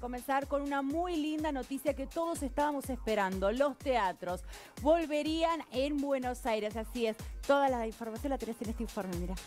comenzar con una muy linda noticia que todos estábamos esperando. Los teatros volverían en Buenos Aires, así es. Toda la información la tenés en este informe, mira.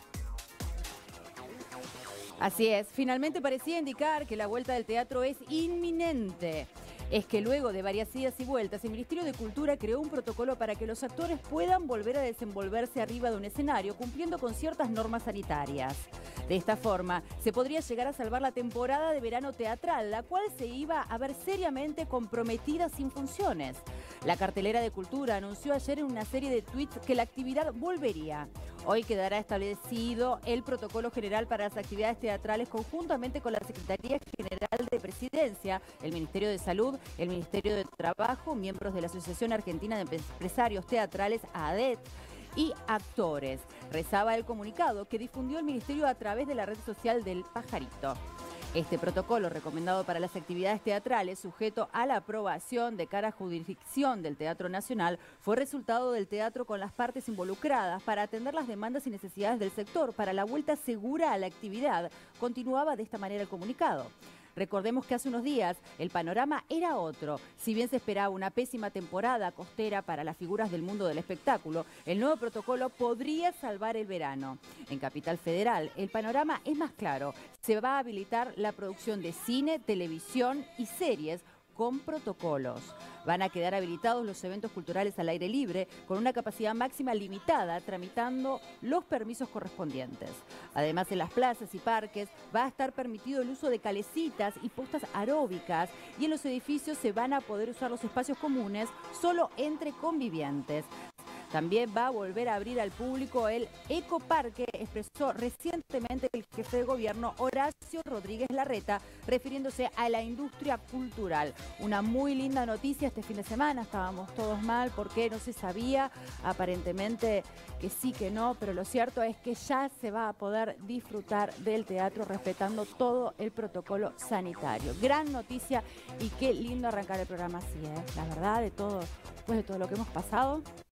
Así es, finalmente parecía indicar que la vuelta del teatro es inminente. Es que luego de varias idas y vueltas, el Ministerio de Cultura creó un protocolo para que los actores puedan volver a desenvolverse arriba de un escenario, cumpliendo con ciertas normas sanitarias. De esta forma, se podría llegar a salvar la temporada de verano teatral, la cual se iba a ver seriamente comprometida sin funciones. La cartelera de Cultura anunció ayer en una serie de tweets que la actividad volvería. Hoy quedará establecido el protocolo general para las actividades teatrales conjuntamente con la Secretaría General de Presidencia, el Ministerio de Salud, el Ministerio de Trabajo, miembros de la Asociación Argentina de Empresarios Teatrales, AADET, y actores. Rezaba el comunicado que difundió el Ministerio a través de la red social del Pajarito. Este protocolo, recomendado para las actividades teatrales, sujeto a la aprobación de cada jurisdicción del Teatro Nacional, fue resultado del teatro con las partes involucradas para atender las demandas y necesidades del sector para la vuelta segura a la actividad. Continuaba de esta manera el comunicado. Recordemos que hace unos días el panorama era otro. Si bien se esperaba una pésima temporada costera para las figuras del mundo del espectáculo, el nuevo protocolo podría salvar el verano. En Capital Federal, el panorama es más claro. Se va a habilitar la producción de cine, televisión y series con protocolos. Van a quedar habilitados los eventos culturales al aire libre con una capacidad máxima limitada, tramitando los permisos correspondientes. Además, en las plazas y parques va a estar permitido el uso de calecitas y postas aeróbicas, y en los edificios se van a poder usar los espacios comunes solo entre convivientes. También va a volver a abrir al público el ecoparque, expresó recientemente el jefe de gobierno Horacio Rodríguez Larreta, refiriéndose a la industria cultural. Una muy linda noticia este fin de semana. Estábamos todos mal porque no se sabía, aparentemente que sí, que no, pero lo cierto es que ya se va a poder disfrutar del teatro respetando todo el protocolo sanitario. Gran noticia y qué lindo arrancar el programa así, ¿eh? La verdad, después de todo lo que hemos pasado.